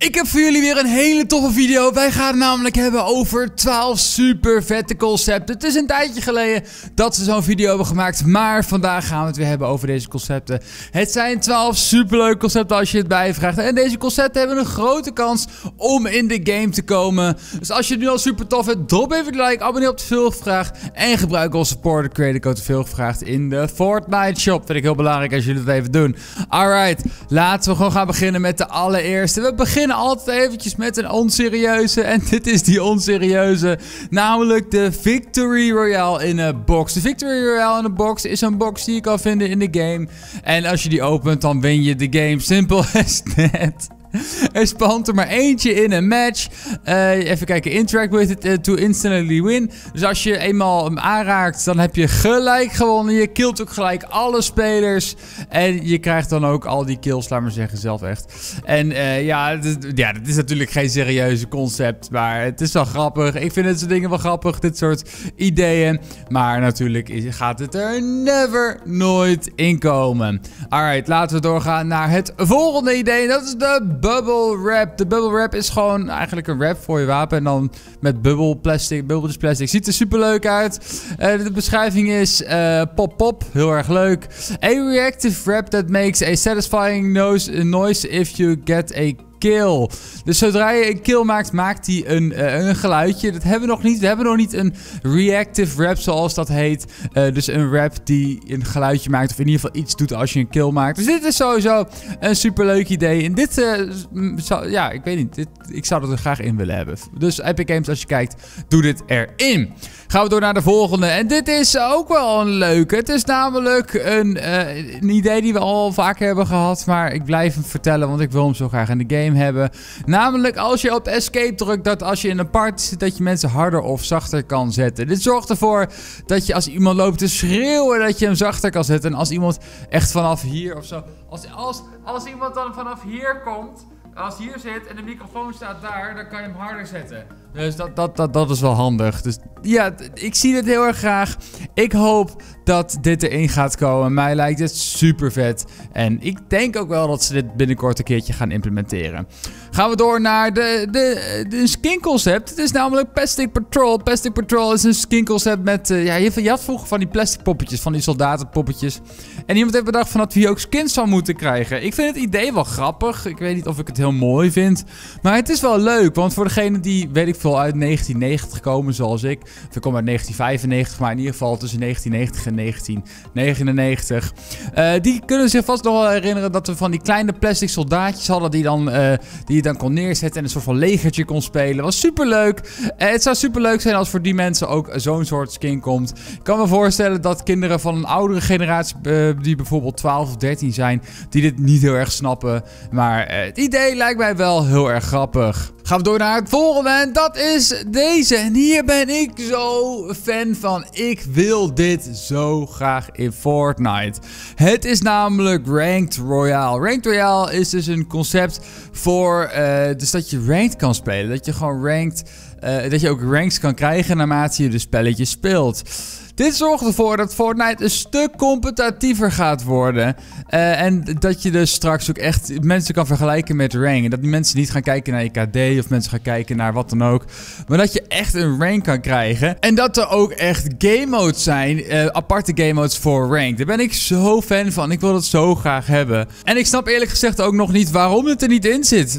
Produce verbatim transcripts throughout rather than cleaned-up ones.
Ik heb voor jullie weer een hele toffe video. Wij gaan het namelijk hebben over twaalf super vette concepten. Het is een tijdje geleden dat ze zo'n video hebben gemaakt. Maar vandaag gaan we het weer hebben over deze concepten. Het zijn twaalf superleuke concepten als je het bijvraagt. En deze concepten hebben een grote kans om in de game te komen. Dus als je het nu al super tof vindt, drop even een like, abonneer op de Veelgevraagd. En gebruik onze supporter creator code Veelgevraagd in de Fortnite shop. Vind ik heel belangrijk als jullie het even doen. Alright, laten we gewoon gaan beginnen met de allereerste. We beginnen altijd eventjes met een onserieuze. En dit is die onserieuze. Namelijk de Victory Royale in een box. De Victory Royale in een box is een box die je kan vinden in de game. En als je die opent, dan win je de game. Simpel as that. Er spant er maar eentje in een match. Uh, even kijken. Interact with it uh, to instantly win. Dus als je eenmaal hem aanraakt, dan heb je gelijk gewonnen. Je killt ook gelijk alle spelers. En je krijgt dan ook al die kills, laat maar zeggen, zelf echt. En uh, ja, dit, ja, dit is natuurlijk geen serieuze concept. Maar het is wel grappig. Ik vind dit soort dingen wel grappig. Dit soort ideeën. Maar natuurlijk gaat het er never, nooit in komen. Alright, laten we doorgaan naar het volgende idee. Dat is de bubble wrap. De bubble wrap is gewoon eigenlijk een wrap voor je wapen. En dan met bubbel plastic. Bubbeltjes plastic. Ziet er super leuk uit. Uh, de beschrijving is uh, pop pop. Heel erg leuk. A reactive wrap that makes a satisfying noise, noise if you get a kill. Dus zodra je een kill maakt, maakt hij een, uh, een geluidje. Dat hebben we nog niet. We hebben nog niet een reactive wrap, zoals dat heet. Uh, dus een wrap die een geluidje maakt. Of in ieder geval iets doet als je een kill maakt. Dus dit is sowieso een superleuk idee. En dit, uh, zou, ja, ik weet niet. Dit, ik zou dat er graag in willen hebben. Dus Epic Games, als je kijkt, doe dit erin. Gaan we door naar de volgende. En dit is ook wel een leuke. Het is namelijk een, uh, een idee die we al vaker hebben gehad. Maar ik blijf hem vertellen, want ik wil hem zo graag in de game hebben. Namelijk als je op escape drukt, dat als je in een party zit, dat je mensen harder of zachter kan zetten. Dit zorgt ervoor dat je als iemand loopt te schreeuwen, dat je hem zachter kan zetten. En als iemand echt vanaf hier of zo, als, als, als iemand dan vanaf hier komt, als hier zit en de microfoon staat daar, dan kan je hem harder zetten. Dus dat, dat, dat, dat is wel handig. Dus ja, ik zie dit heel erg graag. Ik hoop dat dit erin gaat komen. Mij lijkt het super vet. En ik denk ook wel dat ze dit binnenkort een keertje gaan implementeren. Gaan we door naar de, de, de skin concept. Het is namelijk Plastic Patrol. Plastic Patrol is een skin concept met... Uh, ja, je, je had vroeger van die plastic poppetjes, van die soldatenpoppetjes. En iemand heeft bedacht van dat we hier ook skins van moeten krijgen. Ik vind het idee wel grappig. Ik weet niet of ik het heel mooi vind. Maar het is wel leuk, want voor degene die, weet ik veel, uit negentien negentig komen, zoals ik. Of ik kom uit negentien vijfennegentig, maar in ieder geval tussen negentien negentig en negentien negenennegentig. Uh, die kunnen zich vast nog wel herinneren dat we van die kleine plastic soldaatjes hadden die, dan, uh, die je dan kon neerzetten en een soort van legertje kon spelen. Was super leuk. Uh, het zou super leuk zijn als voor die mensen ook zo'n soort skin komt. Ik kan me voorstellen dat kinderen van een oudere generatie, uh, die bijvoorbeeld twaalf of dertien zijn, die dit niet heel erg snappen. Maar uh, het idee lijkt mij wel heel erg grappig. Gaan we door naar het volgende en dat is deze. En hier ben ik zo fan van. Ik wil dit zo graag in Fortnite. Het is namelijk Ranked Royale. Ranked Royale is dus een concept voor uh, dus dat je ranked kan spelen. Dat je gewoon ranked, uh, dat je ook ranks kan krijgen naarmate je de spelletjes speelt. Dit zorgt ervoor dat Fortnite een stuk competitiever gaat worden. Uh, en dat je dus straks ook echt mensen kan vergelijken met rank. En dat die mensen niet gaan kijken naar je K D of mensen gaan kijken naar wat dan ook. Maar dat je echt een rank kan krijgen. En dat er ook echt game modes zijn. Uh, aparte game modes voor rank. Daar ben ik zo fan van. Ik wil dat zo graag hebben. En ik snap eerlijk gezegd ook nog niet waarom het er niet in zit.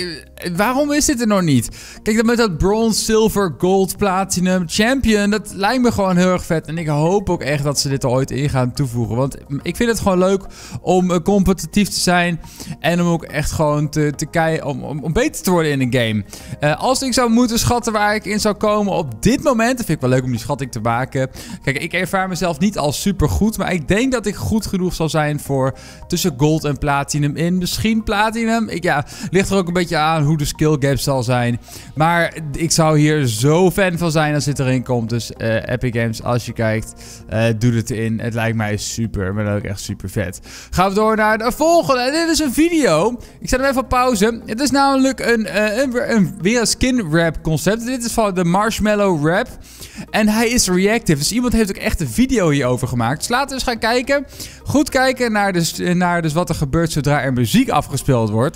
Waarom is dit er nog niet? Kijk, dan met dat bronze, silver, gold, platinum, champion. Dat lijkt me gewoon heel erg vet. En ik hoop ook echt dat ze dit er ooit in gaan toevoegen. Want ik vind het gewoon leuk om uh, competitief te zijn. En om ook echt gewoon te, te kijken. Om, om, om beter te worden in een game. Uh, als ik zou moeten schatten waar ik in zou komen op dit moment. Dan vind ik wel leuk om die schatting te maken. Kijk, ik ervaar mezelf niet als super goed. Maar ik denk dat ik goed genoeg zal zijn voor tussen gold en platinum in. Misschien platinum. Ik, ja, ligt er ook een beetje aan hoe de skill gap zal zijn. Maar ik zou hier zo fan van zijn als dit erin komt. Dus uh, Epic Games, als je kijkt, uh, doe het in. Het lijkt mij super, maar ook echt super vet. Gaan we door naar de volgende. En dit is een video. Ik zet hem even op pauze. Het is namelijk een, uh, een, een weer een skin wrap concept. Dit is van de Marshmallow Wrap. En hij is reactive. Dus iemand heeft ook echt een video hierover gemaakt. Dus laten we eens gaan kijken. Goed kijken naar, dus, naar dus wat er gebeurt zodra er muziek afgespeeld wordt.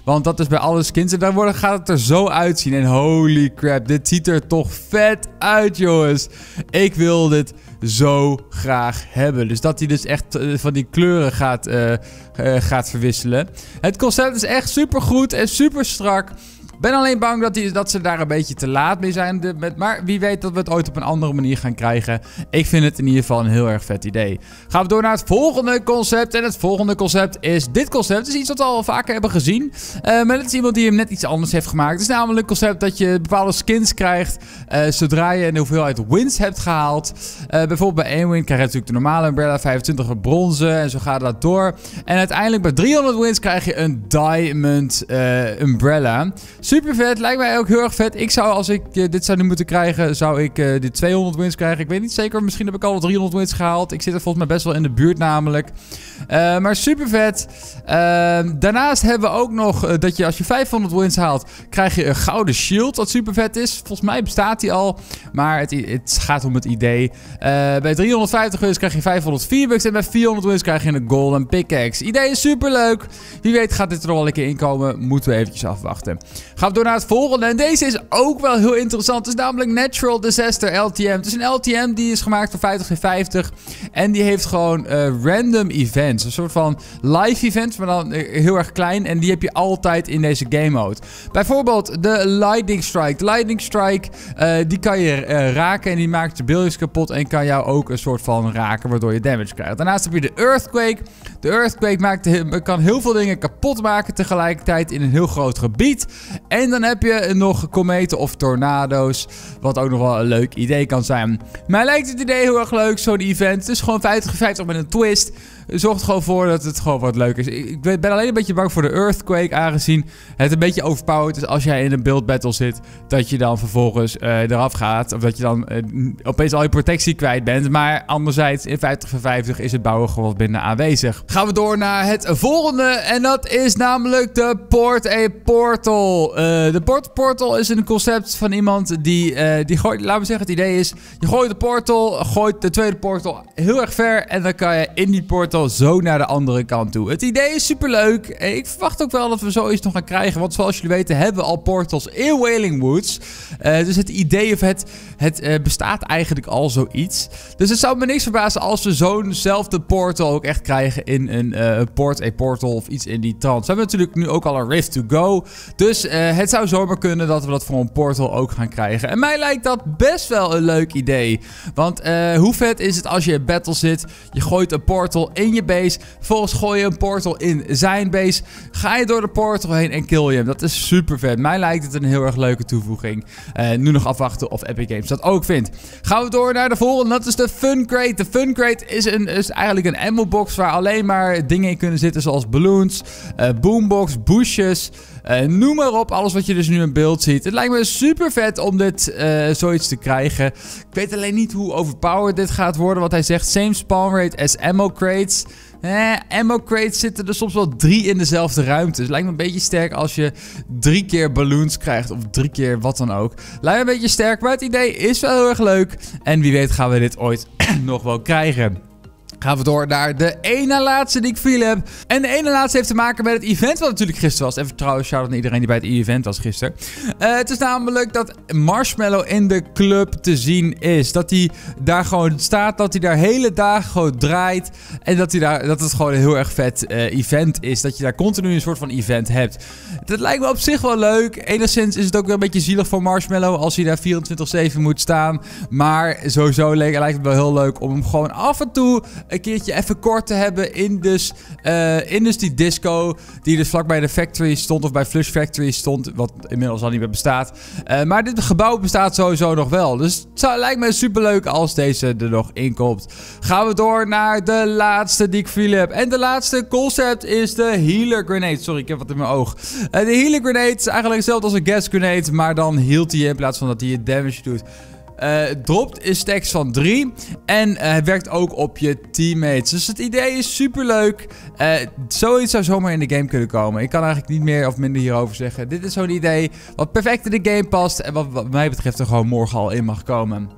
Want dat is bij alle skins. En dan wordt, gaat het er zo uitzien. En holy crap, dit ziet er toch vet uit, jongens. Ik wil dit zo graag hebben. Dus dat hij dus echt uh, van die kleuren gaat, uh, uh, gaat verwisselen. Het concept is echt super goed en super strak. Ik ben alleen bang dat, die, dat ze daar een beetje te laat mee zijn. De, met, maar wie weet dat we het ooit op een andere manier gaan krijgen. Ik vind het in ieder geval een heel erg vet idee. Gaan we door naar het volgende concept. En het volgende concept is dit concept. Het is iets wat we al vaker hebben gezien. Uh, maar het is iemand die hem net iets anders heeft gemaakt. Het is namelijk een concept dat je bepaalde skins krijgt. Uh, zodra je een hoeveelheid wins hebt gehaald. Uh, bijvoorbeeld bij één win krijg je natuurlijk de normale umbrella. vijfentwintig bronzen. En zo gaat dat door. En uiteindelijk bij driehonderd wins krijg je een diamond uh, umbrella. Super vet, lijkt mij ook heel erg vet. Ik zou, als ik uh, dit zou nu moeten krijgen, zou ik uh, dit tweehonderd wins krijgen. Ik weet niet zeker, misschien heb ik al driehonderd wins gehaald. Ik zit er volgens mij best wel in de buurt namelijk. Uh, maar super vet. Uh, daarnaast hebben we ook nog uh, dat je als je vijfhonderd wins haalt, krijg je een gouden shield, wat super vet is. Volgens mij bestaat die al, maar het, het gaat om het idee. Uh, bij driehonderdvijftig wins krijg je vijfhonderd V-bucks en bij vierhonderd wins krijg je een golden pickaxe. Idee is super leuk. Wie weet gaat dit er nog wel een keer inkomen. Moeten we eventjes afwachten. Gaan we door naar het volgende. En deze is ook wel heel interessant. Het is namelijk Natural Disaster L T M. Het is een L T M die is gemaakt voor vijftig tegen vijftig. En die heeft gewoon uh, random events. Een soort van live events, maar dan uh, heel erg klein. En die heb je altijd in deze game mode. Bijvoorbeeld de Lightning Strike. De Lightning Strike, uh, die kan je uh, raken en die maakt je buildings kapot. En kan jou ook een soort van raken, waardoor je damage krijgt. Daarnaast heb je de Earthquake. De Earthquake maakt, kan heel veel dingen kapot maken tegelijkertijd in een heel groot gebied. En dan heb je nog kometen of tornado's, wat ook nog wel een leuk idee kan zijn. Mij lijkt het idee heel erg leuk, zo'n event. Het is gewoon vijftig tegen vijftig met een twist. Zorgt gewoon voor dat het gewoon wat leuk is. Ik ben alleen een beetje bang voor de Earthquake, aangezien het een beetje overpowered is als jij in een build battle zit, dat je dan vervolgens uh, eraf gaat. Of dat je dan uh, opeens al je protectie kwijt bent. Maar anderzijds, in vijftig tegen vijftig is het bouwen gewoon wat minder aanwezig. Gaan we door naar het volgende. En dat is namelijk de Port a Portal. Uh, de Port Portal is een concept van iemand die, uh, die gooit, laten we zeggen, het idee is, je gooit de portal, gooit de tweede portal heel erg ver en dan kan je in die portal zo naar de andere kant toe. Het idee is super leuk. Ik verwacht ook wel dat we zoiets nog gaan krijgen, want zoals jullie weten hebben we al portals in Wailing Woods. Uh, dus het idee of het, het uh, bestaat eigenlijk al zoiets. Dus het zou me niks verbazen als we zo'nzelfde portal ook echt krijgen in een uh, Port a Portal of iets in die trant. We hebben natuurlijk nu ook al een Rift to Go. Dus uh, het zou zomaar kunnen dat we dat voor een portal ook gaan krijgen. En mij lijkt dat best wel een leuk idee. Want uh, hoe vet is het als je in battle zit, je gooit een portal in je base, vervolgens gooi je een portal in zijn base, ga je door de portal heen en kill je hem. Dat is super vet. Mij lijkt het een heel erg leuke toevoeging. Uh, nu nog afwachten of Epic Games dat ook vindt. Gaan we door naar de volgende, dat is de Fun Crate. De Fun Crate is, een, is eigenlijk een ammo box waar alleen maar dingen in kunnen zitten zoals balloons, uh, boombox, bushes, uh, noem maar op. Alles wat je dus nu in beeld ziet. Het lijkt me super vet om dit uh, zoiets te krijgen. Ik weet alleen niet hoe overpowered dit gaat worden, want hij zegt same spawn rate as ammo crates. Eh, ammo crates zitten er soms wel drie in dezelfde ruimte. Dus het lijkt me een beetje sterk als je drie keer balloons krijgt. Of drie keer wat dan ook. Lijkt me een beetje sterk, maar het idee is wel heel erg leuk. En wie weet gaan we dit ooit nog wel krijgen. Gaan we door naar de ene laatste die ik viel heb. En de ene laatste heeft te maken met het event wat natuurlijk gisteren was. Even trouwens, shout-out naar iedereen die bij het event was gisteren. Uh, het is namelijk dat Marshmallow in de club te zien is. Dat hij daar gewoon staat, dat hij daar hele dagen gewoon draait. En dat, hij daar, dat het gewoon een heel erg vet uh, event is. Dat je daar continu een soort van event hebt. Dat lijkt me op zich wel leuk. Enigszins is het ook wel een beetje zielig voor Marshmallow als hij daar vierentwintig zeven moet staan. Maar sowieso lijkt het wel heel leuk om hem gewoon af en toe een keertje even kort te hebben in dus, uh, in dus die disco die dus vlakbij de factory stond of bij Flush Factory stond, wat inmiddels al niet meer bestaat. Uh, maar dit gebouw bestaat sowieso nog wel. Dus het zou, lijkt me super leuk als deze er nog in komt. Gaan we door naar de laatste die ik viel heb. En de laatste concept is de Healer Grenade. Sorry, ik heb wat in mijn oog. Uh, de Healer Grenade is eigenlijk hetzelfde als een Gas Grenade, maar dan healt hij in plaats van dat hij je damage doet. Uh, dropt in stacks van drie. En uh, het werkt ook op je teammates. Dus het idee is super leuk. Uh, zoiets zou zomaar in de game kunnen komen. Ik kan eigenlijk niet meer of minder hierover zeggen. Dit is zo'n idee wat perfect in de game past. En wat, wat mij betreft er gewoon morgen al in mag komen.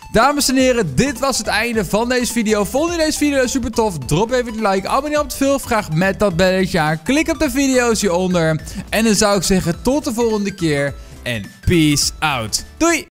Dames en heren, dit was het einde van deze video. Vond je deze video super tof? Drop even een like. Abonneer op de veel. Vraag met dat belletje aan. Klik op de video's hieronder. En dan zou ik zeggen tot de volgende keer. En peace out. Doei!